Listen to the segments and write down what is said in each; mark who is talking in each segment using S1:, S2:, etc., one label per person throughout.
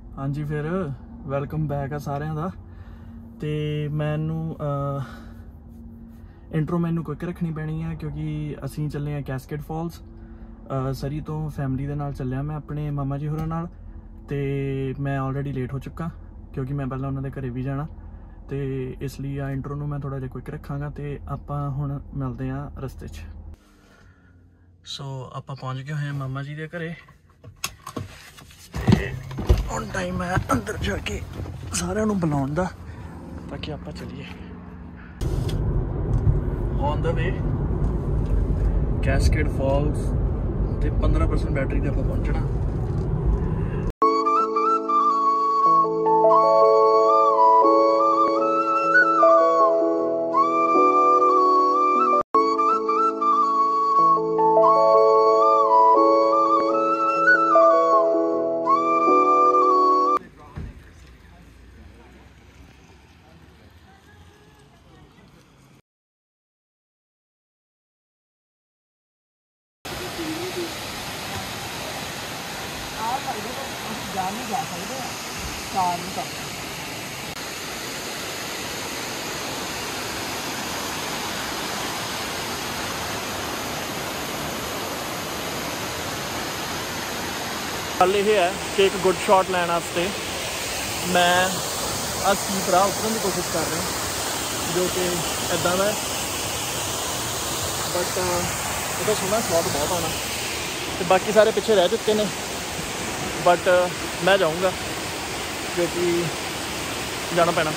S1: हाँ जी, फिर welcome back है सारिਆਂ ਦਾ। ਤੇ ਮੈਨੂੰ इंट्रो मैनू क्विक रखनी पैनी है क्योंकि असी चले हैं कैस्केड फॉल्स। सरी तो फैमिली के नाल चलिया मैं अपने मामा जी होरां नाल। ते मैं ऑलरेडी लेट हो चुका क्योंकि मैं पहले उन्होंने घरे भी जाना, तो इसलिए इंट्रो नू मैं थोड़ा जिहा क्विक रखांगा। तो आपां हुण मिलदे हां रस्ते च। सो आपां पहुंच गए हैं मामा जी के घरे। हुण टाइम है अंदर जाके सारिਆਂ ਨੂੰ बुलाउण दा ताकि आपां चलीए। On the way Cascade Falls ते 15% बैटरी ते आपां पहुंचना। गल यह है कि एक गुड शॉट लैन वास्ते मैं स्टीप राह उतरने की कोशिश कर रहा जो कि इदा का, बट उसका सोना शॉट बहुत आना। तो बाकी सारे पिछे रह चुके हैं, बट मैं जाऊँगा क्योंकि जाना पैना।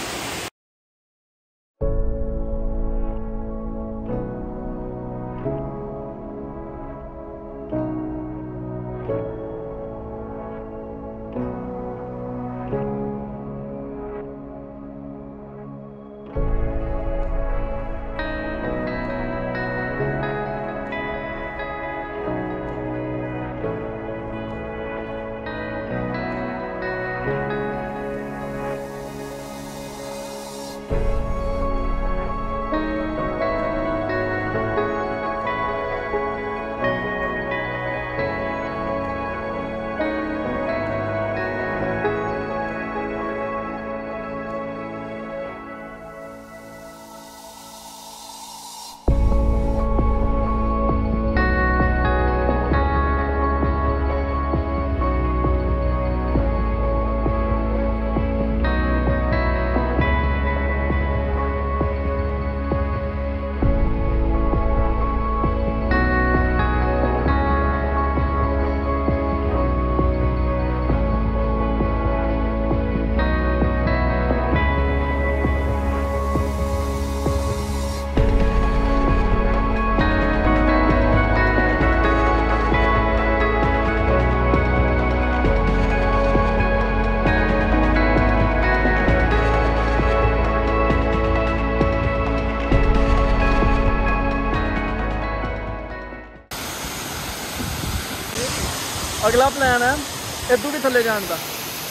S1: अगला प्लान है इदू भी थले जाने का।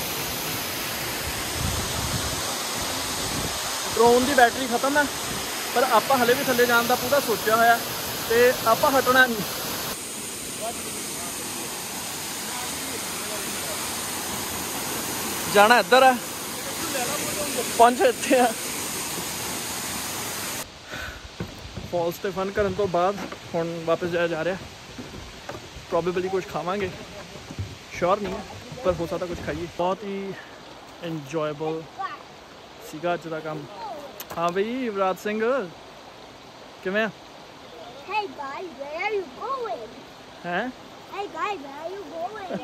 S1: ड्रोन की बैटरी खत्म है, पर आप हले भी थले जाने का पूरा सोचा होया, तो आप हटना नहीं। जाना इधर है, पहुंचे इत्थे है। फॉल्स ते फन करने तो बाद हुण वापस जाया जा रहा। प्रॉबेबली कुछ खावांगे, श्योर नहीं है, पर हो सकता कुछ खाइए। बहुत ही इंजॉयबल सीगा अज दा काम। हाँ बई युवराज सिंह किवें?
S2: Hey guys, where are you going?
S1: हैं?
S2: Hey guys, where are you going?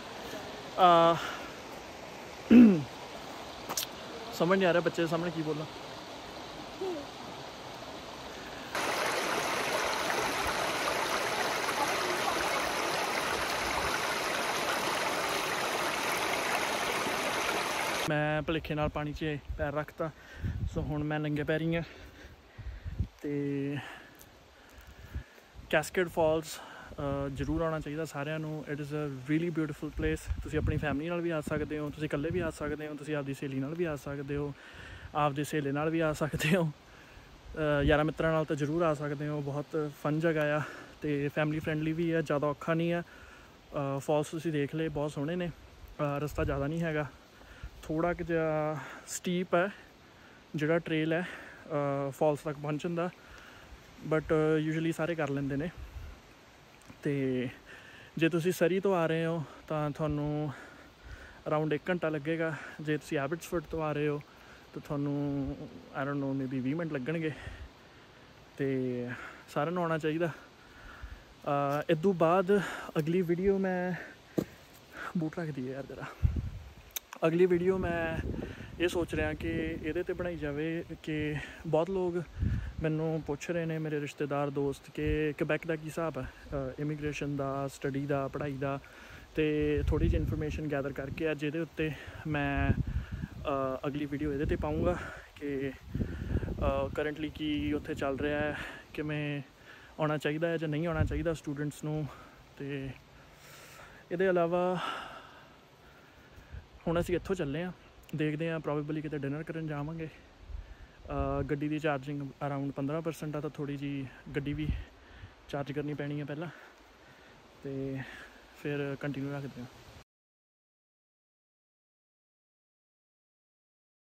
S1: समझ नहीं आ रहा बच्चे के सामने की बोलना। मैं भुलेखे नाल पानी च पैर रखता, सो हुण मैं नंगे पैरी हाँ। तो कैस्केड फॉल्स जरूर आना चाहिए सारिਆਂ ਨੂੰ। It is a really beautiful place. तुसीं अपनी फैमिली नाल भी आ सकते हो, तुसीं इकल्ले भी आ सकते हो, तुसीं आपदी सहेली नाल भी आ सकते हो, आपदे सहेले नाल भी आ सकते हो, यारां मित्रां नाल तो जरूर आ सकते हो। बहुत फन जगह आ, तो फैमिली फ्रेंडली भी है, ज़्यादा औखा नहीं है। फॉल्स तुसीं देख ले बहुत सोहणे ने, रस्ता ज़्यादा नहीं हैगा। ਥੋੜ੍ਹਾ ਕੁ ਜਿਹਾ ਸਟੀਪ ਹੈ ਜਿਹੜਾ ਟ੍ਰੇਲ ਹੈ ਫਾਲਸ ਤੱਕ ਪਹੁੰਚਣ ਦਾ, ਬਟ ਯੂਜੂਅਲੀ ਸਾਰੇ ਕਰ ਲੈਂਦੇ ਨੇ। ਅਤੇ ਜੇ ਤੁਸੀਂ ਸਰੀ ਤੋਂ ਆ ਰਹੇ ਹੋ ਤਾਂ ਤੁਹਾਨੂੰ ਅਰਾਊਂਡ 1 ਘੰਟਾ ਲੱਗੇਗਾ। ਜੇ ਤੁਸੀਂ ਐਬਟਸਫੋਰਡ ਤੋਂ ਆ ਰਹੇ ਹੋ ਤਾਂ ਤੁਹਾਨੂੰ I don't know maybe 20 minute ਲੱਗਣਗੇ। ਅਤੇ ਸਾਰਿਆਂ ਨੂੰ ਆਉਣਾ ਚਾਹੀਦਾ। ਇਸ ਤੋਂ ਬਾਅਦ ਅਗਲੀ ਵੀਡੀਓ ਮੈਂ ਬੂਟ ਰੱਖਦੀ ਹੈ ਯਾਰ ਜਰਾ। ਅਗਲੀ ਵੀਡੀਓ ਮੈਂ ਇਹ ਸੋਚ ਰਿਹਾ ਕਿ ਇਹਦੇ 'ਤੇ ਬਣਾਈ ਜਾਵੇ ਕਿ ਬਹੁਤ ਲੋਕ ਮੈਨੂੰ ਪੁੱਛ ਰਹੇ ਨੇ, ਮੇਰੇ ਰਿਸ਼ਤੇਦਾਰ ਦੋਸਤ, ਕਿ ਕਿਬੈਕ ਦਾ ਕੀ ਹਿਸਾਬ ਹੈ ਇਮੀਗ੍ਰੇਸ਼ਨ ਦਾ, ਸਟੱਡੀ ਦਾ, ਪੜ੍ਹਾਈ ਦਾ। ਅਤੇ ਥੋੜ੍ਹੀ ਜਿਹੀ ਇਨਫੋਰਮੇਸ਼ਨ ਗੈਦਰ ਕਰਕੇ ਅੱਜ ਇਹਦੇ ਉੱਤੇ ਮੈਂ ਅਗਲੀ ਵੀਡੀਓ ਇਹਦੇ 'ਤੇ ਪਾਊਂਗਾ ਕਿ ਕਰੰਟਲੀ ਕੀ ਉੱਥੇ ਚੱਲ ਰਿਹਾ ਹੈ, ਕਿਵੇਂ ਆਉਣਾ ਚਾਹੀਦਾ ਹੈ ਜਾਂ ਨਹੀਂ ਆਉਣਾ ਚਾਹੀਦਾ ਸਟੂਡੈਂਟਸ ਨੂੰ। ਅਤੇ ਇਹਦੇ ਇਲਾਵਾ ਹੁਣ ਅਸੀਂ ਇੱਥੋਂ ਚੱਲੇ ਹਾਂ, ਦੇਖਦੇ ਹਾਂ ਪ੍ਰੋਬੇਬਲੀ ਕਿਤੇ ਡਿਨਰ ਕਰਨ ਜਾਵਾਂਗੇ। ਗੱਡੀ ਦੀ ਚਾਰਜਿੰਗ ਅਰਾਊਂਡ 15% ਆ, ਤਾਂ ਥੋੜ੍ਹੀ ਜਿਹੀ ਗੱਡੀ ਵੀ ਚਾਰਜ ਕਰਨੀ ਪੈਣੀ ਹੈ ਪਹਿਲਾਂ, ਅਤੇ ਫਿਰ ਕੰਟੀਨਿਊ ਰੱਖਦੇ ਹਾਂ।